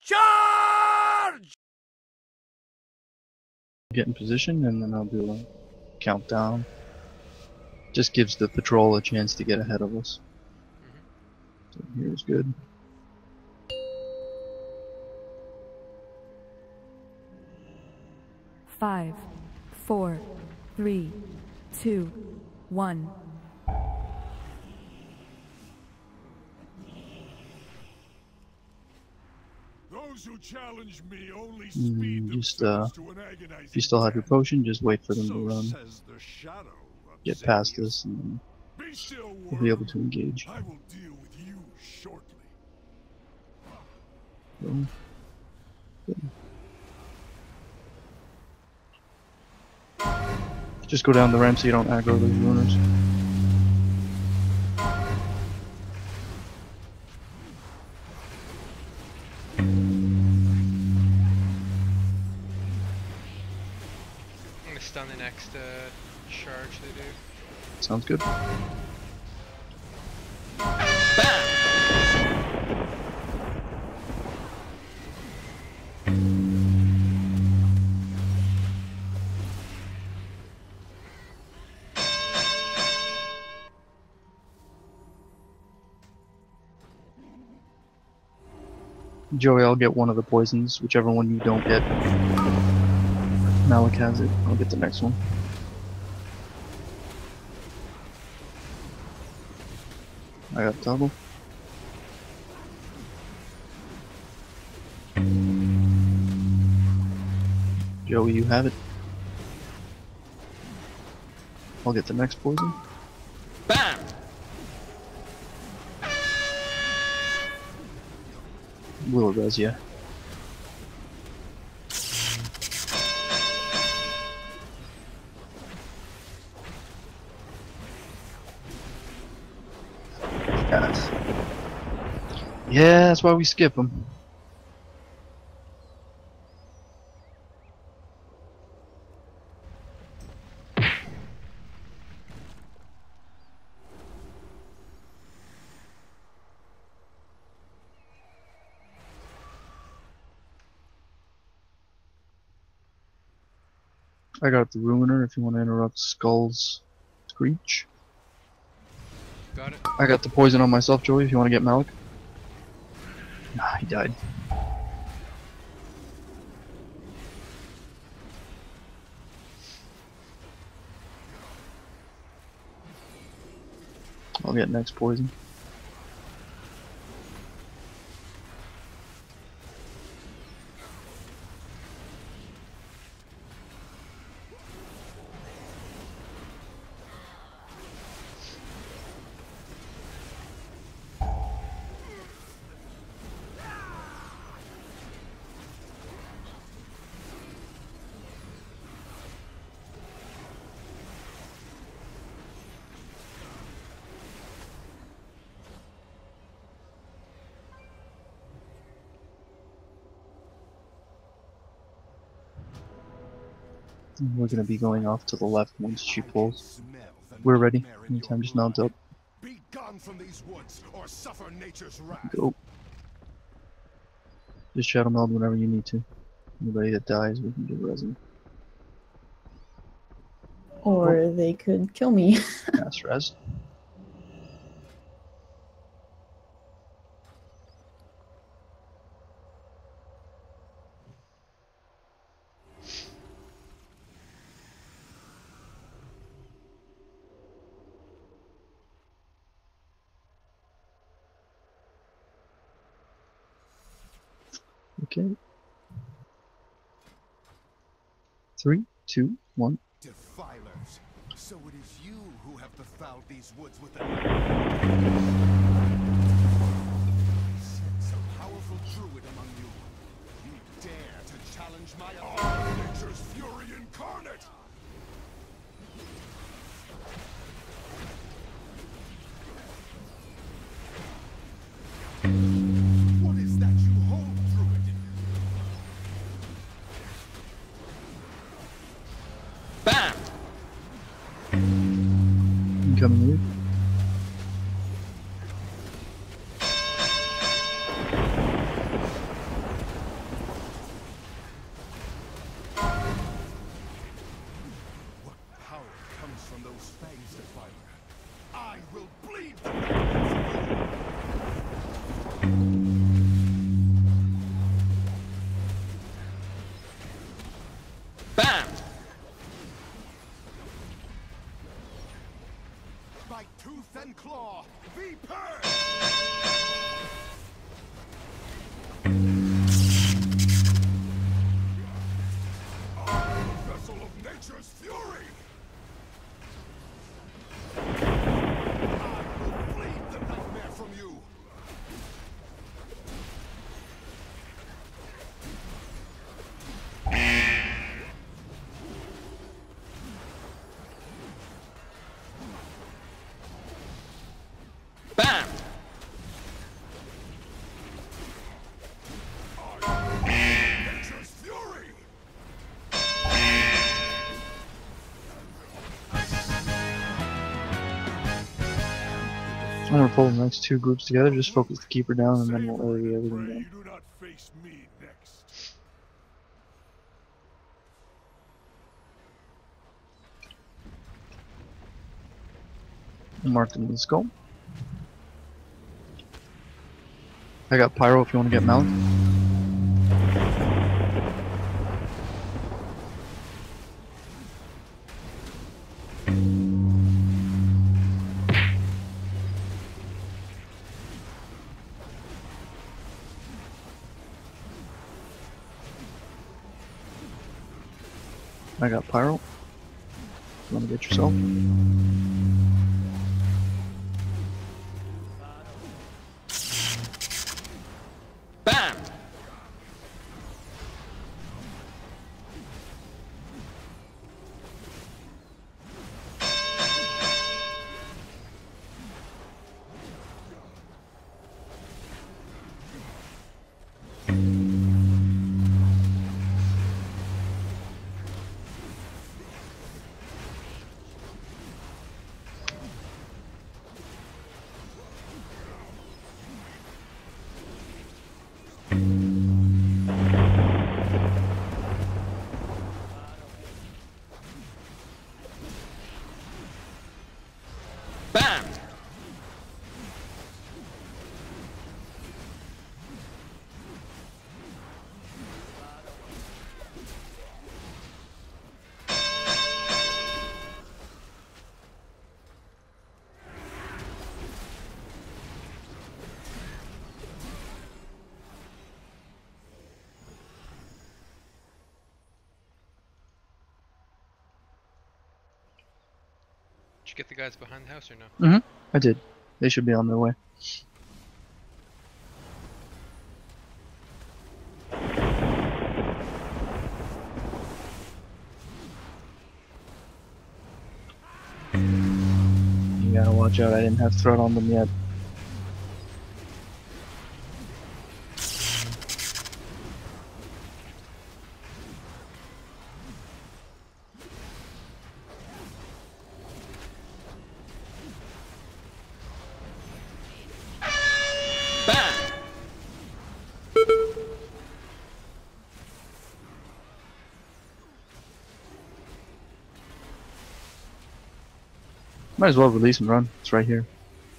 Charge! Get in position, and then I'll do a countdown. Just gives the patrol a chance to get ahead of us. So here's good. Five, 4, 3, 2, 1. Those who challenge me only speed Just themselves to an agonizing if you still have your death. potion, just wait for them to So run. says the shadow of Get past Xenius. this, and then Be still, we'll be able worm. to engage. I will deal with you shortly. So, good. Just go down the ramp so you don't aggro those runners. I'm gonna stun the next charge they do. Sounds good. Joey, I'll get one of the poisons, whichever one you don't get. Malik has it. I'll get the next one. I got double. Joey, you have it. I'll get the next poison. Bam! Will res, yeah. Yes. Yeah, that's why we skip them. I got the Ruiner if you want to interrupt Skull's Screech. Got it. I got the poison on myself, Joey, if you want to get Malik. Nah, he died. I'll get next poison. We're gonna be going off to the left once she pulls. We're ready. Anytime, just mount up. Be gone from these woods, or suffer nature's wrath. Go. Just shadow meld whenever you need to. Anybody that dies, we can give resin. Or they could kill me. Mass res. Okay. 3, 2, 1. Defilers. So it is you who have befouled these woods with a sense a powerful druid among you. You dare to challenge my nature's fury incarnate! What is that you hold, druid? Bam! Incoming loop. claw, be purged! Vessel of nature's fury! I will bleed the nightmare from you! Bam! Nature's fury! I'm gonna pull the next two groups together, just focus the keeper down, and then we'll area everything Pray down. you do not face me next. Mark them in the skull. I got pyro if you want to get Malik. I got pyro. You want to get yourself? Bam! Bam! Did you get the guys behind the house or no? I did. They should be on their way. You gotta watch out, I didn't have threat on them yet. Bam! Might as well release and run. It's right here.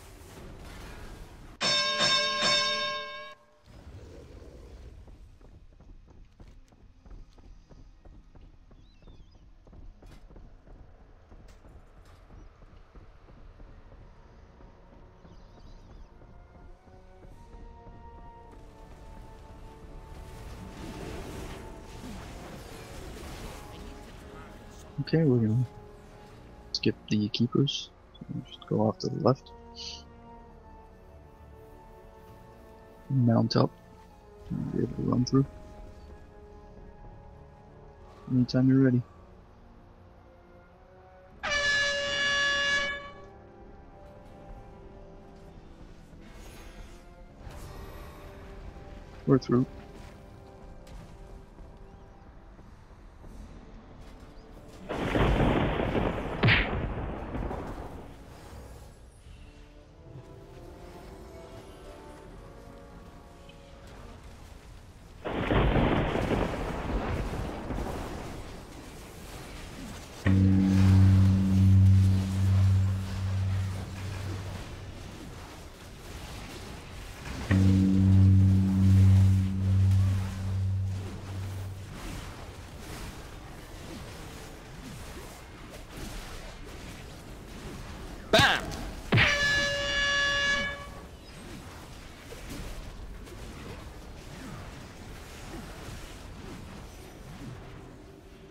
Okay, we're gonna skip the keepers. So just go off to the left. Mount up. And be able to run through. Anytime you're ready. We're through.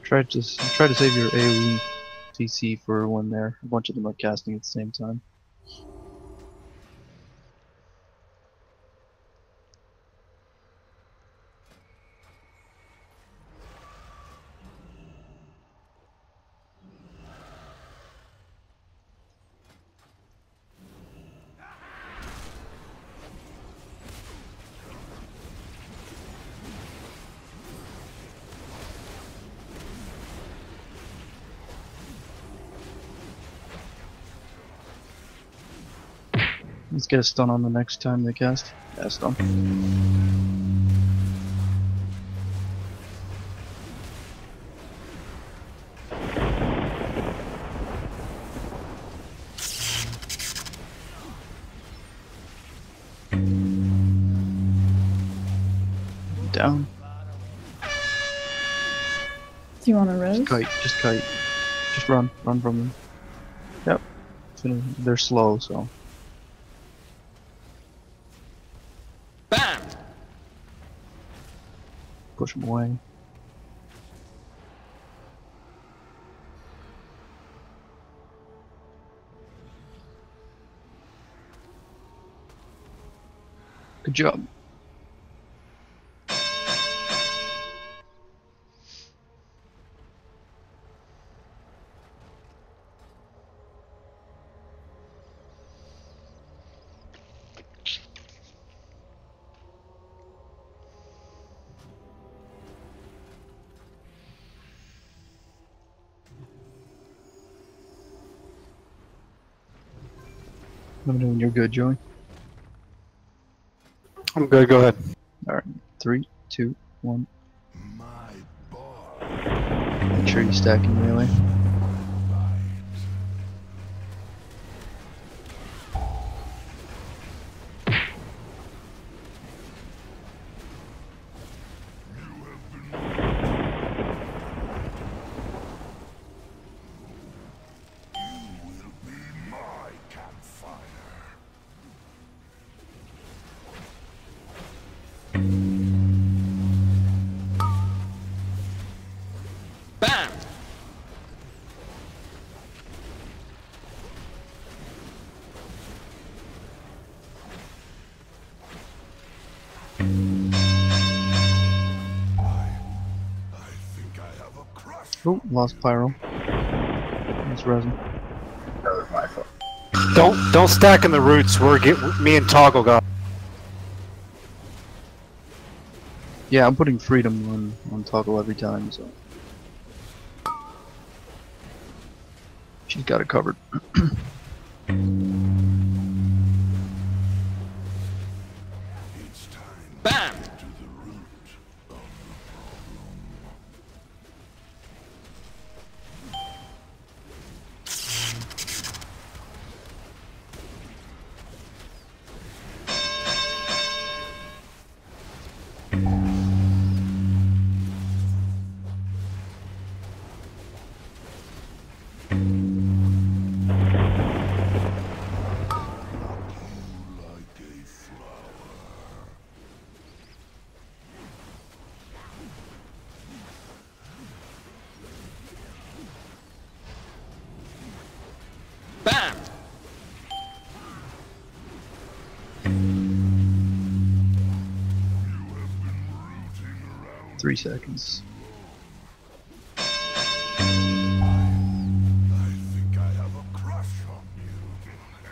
Try to save your AoE TC for when a bunch of them are casting at the same time. Let's get a stun on the next time they cast. Yeah, stun. Down. Do you want to res? Just kite. Just run from them. Yep. They're slow, so. Bam! Push them away. Good job. Let me know when you're good, Joey. I'm good, go ahead. Alright. 3, 2, 1. My bar. Make sure you stack in melee. Bam! I think I have a crush. Oh, lost pyro. It's resin. That was my fault. Don't stack in the roots. Me and Toggle got. Yeah, I'm putting freedom on toggle every time, so. She's got it covered. It's time Bam! to the root of the problem. Like a flower. Bam! 3 seconds. I think I have a crush on you.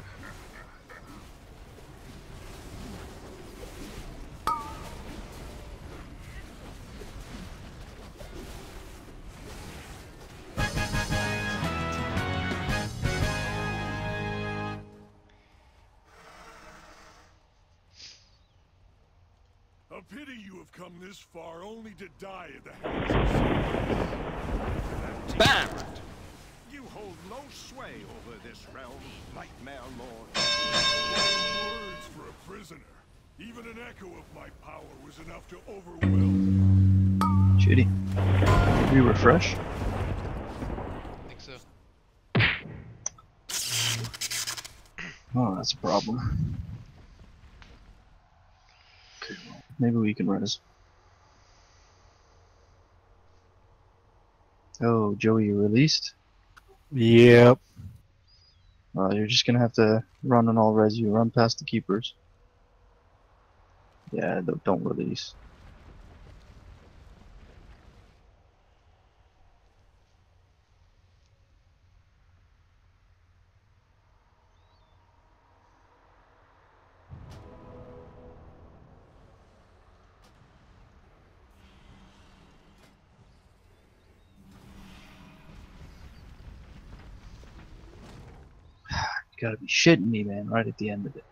A pity you have come this far only to die at the hands of Satan. Bam! You hold no sway over this realm, Nightmare Lord. Words for a prisoner. Even an echo of my power was enough to overwhelm. Shitty. We refresh? I think so. Oh, that's a problem. Okay, well, maybe we can res. Oh, Joey, you released? Yep. You're just gonna have to run and all res you. Run past the keepers. Yeah, don't release. You gotta be shitting me, man, right at the end of it.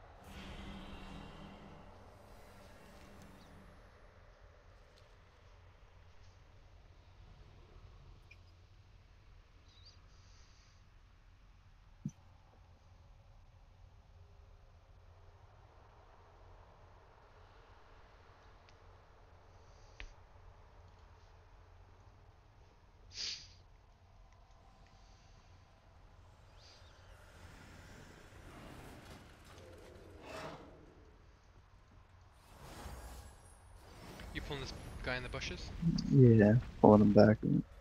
You pulling this guy in the bushes? Yeah, pulling him back.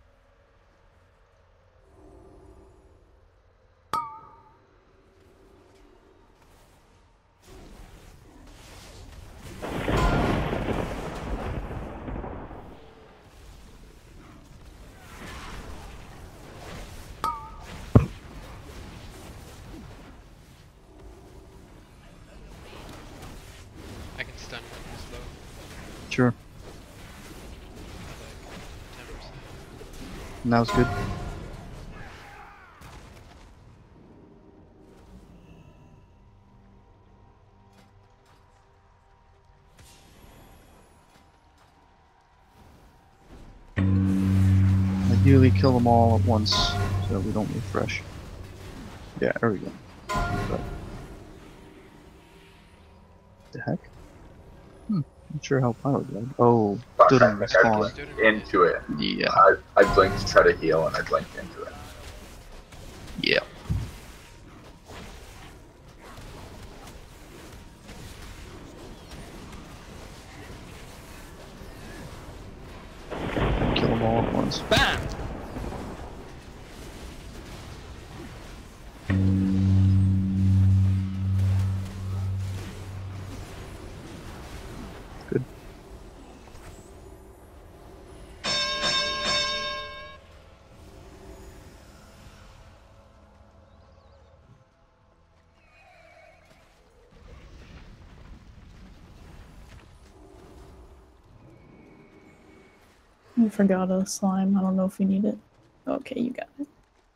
I can stun when he's low. Sure. Like 10%. Now it's good. Ideally kill them all at once so we don't refresh. Yeah, there we go. The heck? Not sure how powered that. Oh, Fuck, stood I in the think I spawn. blinked into it. Yeah. I blinked to try to heal and I blinked into it. Yeah. Kill them all at once. Bam! Good. I forgot a slime. I don't know if we need it. Okay, you got it.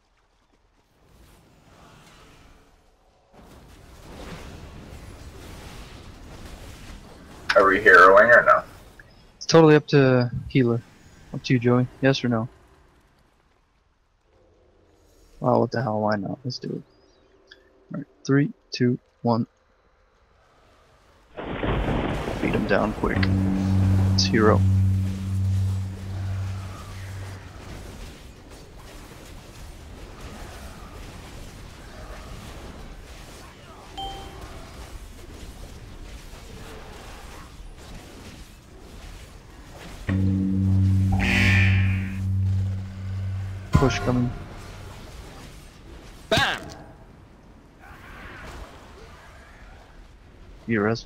Are we heroing or no? It's totally up to healer. Up to you, Joey. Yes or no? Oh, what the hell? Why not? Let's do it. Alright, 3, 2, 1. Beat him down quick. It's hero. Push coming. Bam! You res.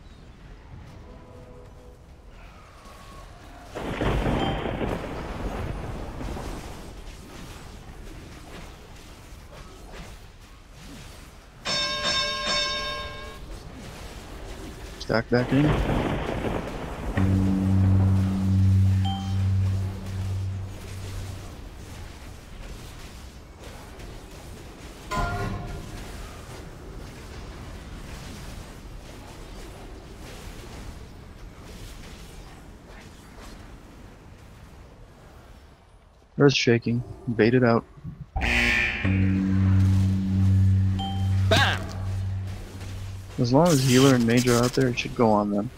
Stack back in. Earth shaking. Bait it out. Bam! As long as healer and mage are out there, it should go on them.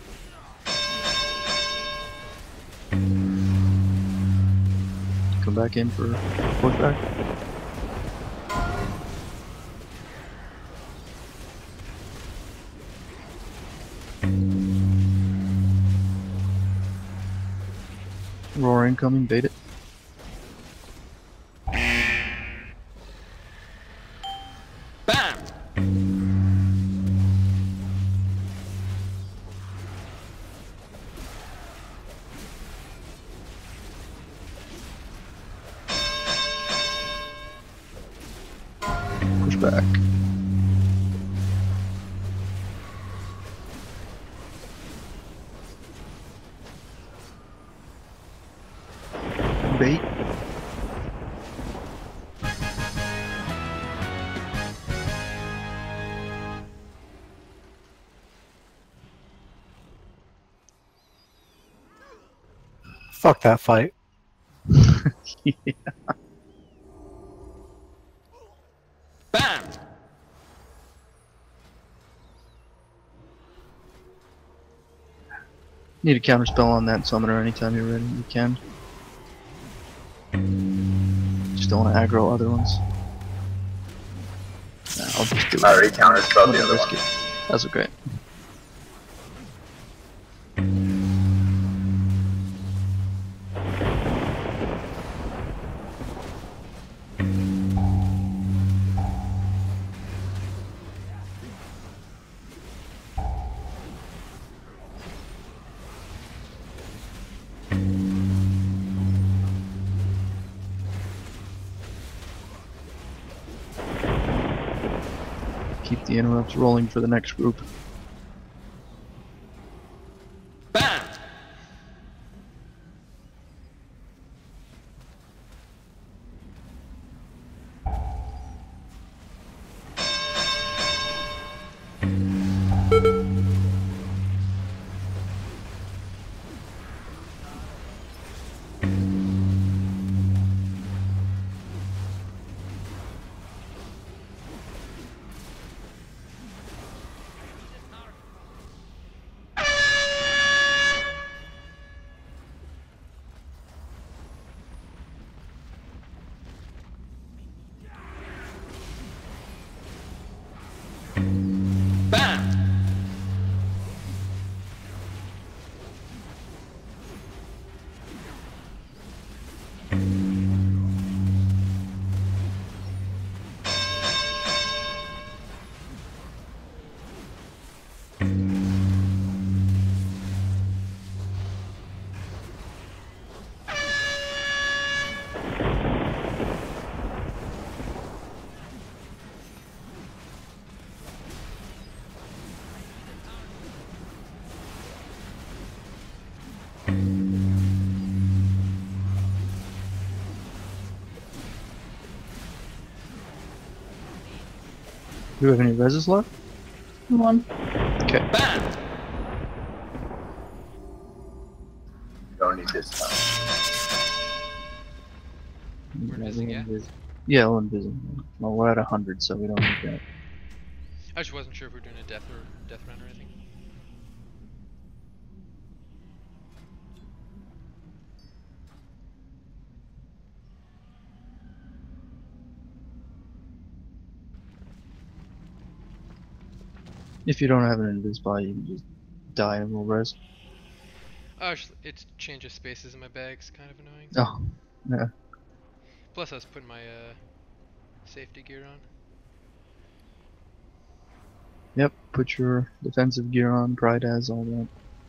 Come back in for pushback. Roar incoming, bait it. back. Bait. Fuck that fight. Yeah. Bam! Need a counter spell on that summoner anytime you're ready. You can. Just don't want to aggro other ones. Nah, I'll just do it. I already counterspelled the I'm gonna other risk one. it. That's okay. Keep the interrupts rolling for the next group. Bam! Bam! Do we have any reses left? One. Okay. Bam! Don't need this time. We're missing it. Yeah, we're busy. Well, we're at 100, so we don't need that. I just wasn't sure if we were doing a death run or anything. If you don't have an invis buy, you can just die and we'll res. Oh, it changes spaces in my bags, kind of annoying. Oh, yeah. Plus, I was putting my safety gear on. Yep, put your defensive gear on, Pride has all that.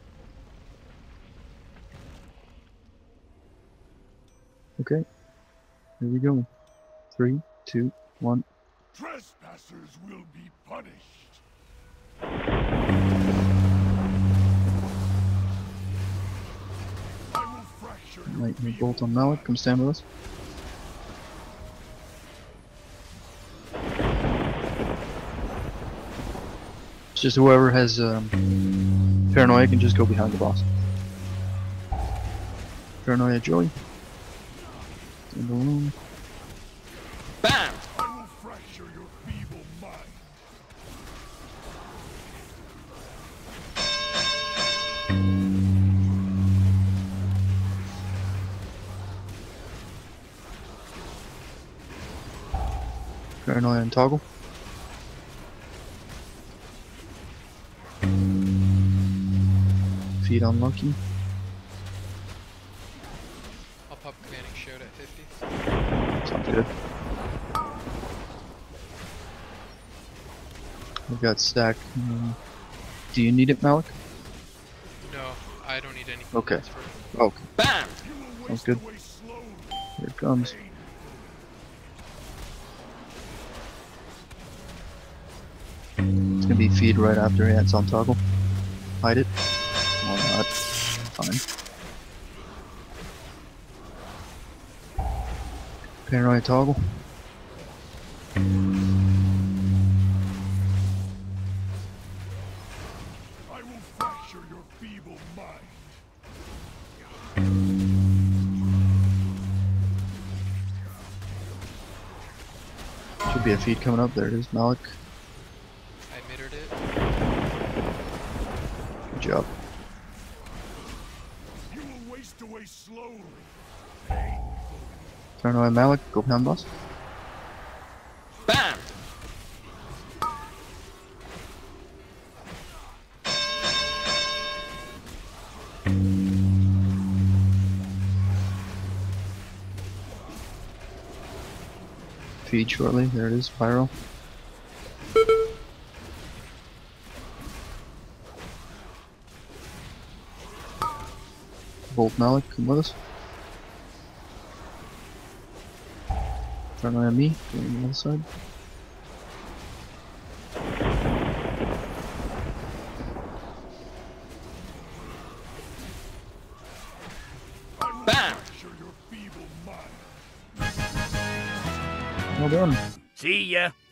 Okay, here we go. 3, 2, 1. Trespassers will be punished. I will fracture your Lightning bolt on Malik, come stand with us. It's just whoever has paranoia can just go behind the boss. Paranoia Joey. Stand alone. Bam! I will fracture your feeble mind. Paranoia and toggle. Feet unlucky. I'll pop commanding shout at 50. Sounds good. We've got stack. Do you need it, Malik? No, I don't need any. Okay. points for it. Okay, Bam! You will sounds waste good. away slowly. Here it comes. It's gonna be feed right after it's on toggle. Hide it. Why not? Fine. Paranoid toggle. I will fracture your feeble mind. Should be a feed coming up. There it is, Malik. I mittered it. Good job. You will waste away slowly. Paranoid Malik, go pound boss. Bam! Feed shortly. There it is, Pyro. Bolt Malik, come with us. Turn on me, go on the other side. Bam! Fracture your feeble mind. Well done. See ya.